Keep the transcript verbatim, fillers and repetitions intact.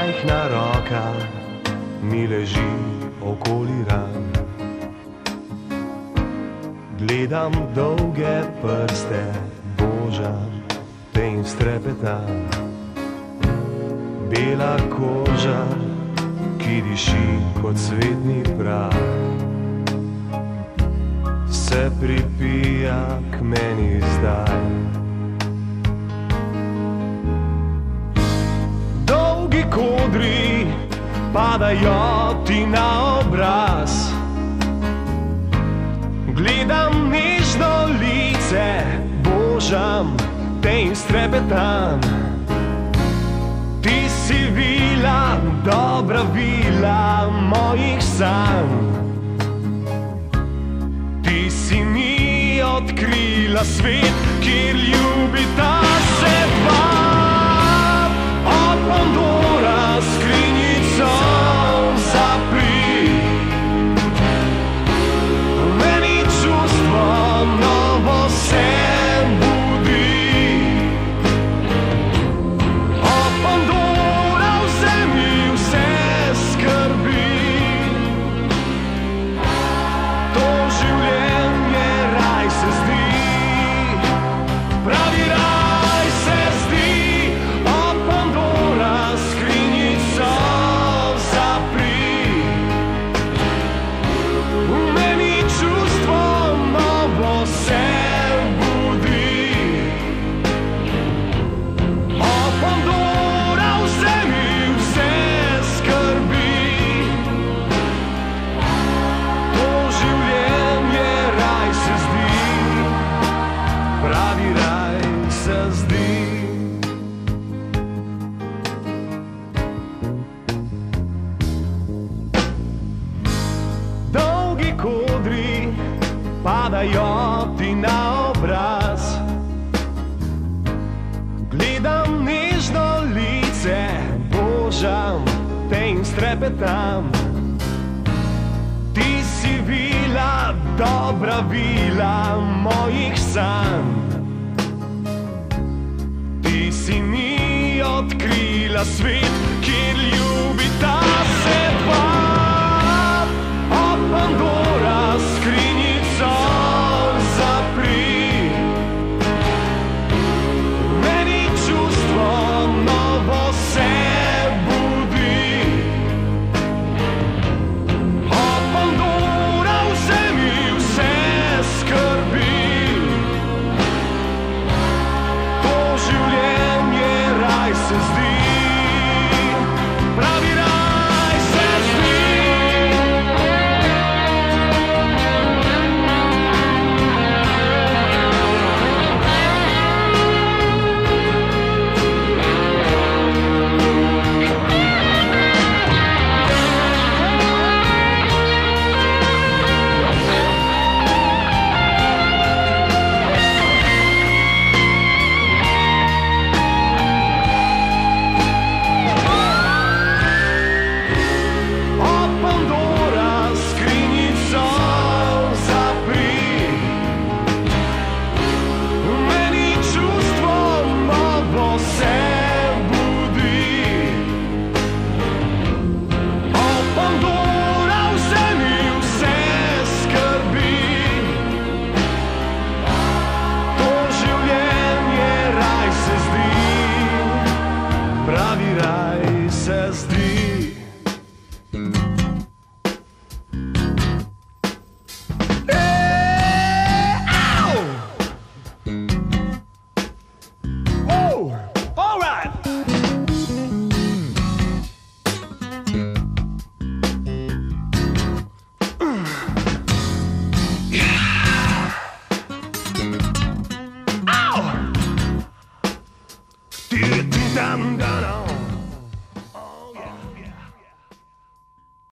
majhna roka mi leži okoli ran. Gledam dolge prste, božam te in strepetam. Bela koža, ki diši kot cvetni prah, se pripija k meni zdaj. Dolgi kodri padajo ti na obraz, gledam nežno lice, božam te in strepetam. Ti si vila, dobra vila mojih sanj. Ti si mi odkrila svet, kjer ljubita se dva. O Pandora, skrinjico zapri, meni čustvo novo se budi. O Pandora, vzemi vse skrbi, to življenje raj se zdi, pravi raj se zdi. O Pandora, skrinjico zapri, v meni čustvo novo se budi. O Pandora, vzemi vse skrbi, to življenje raj se zdi, pravi raj se zdi. Dolgi kodri padajo ti na obraz, gledam nežno lice, božam te in strepetam. Ti si vila, dobra vila mojih sanj. Ti si mi odkrila svet,